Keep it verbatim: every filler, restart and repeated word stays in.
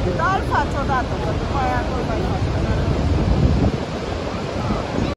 Da, îl faci odată, că după aia nu mai faci.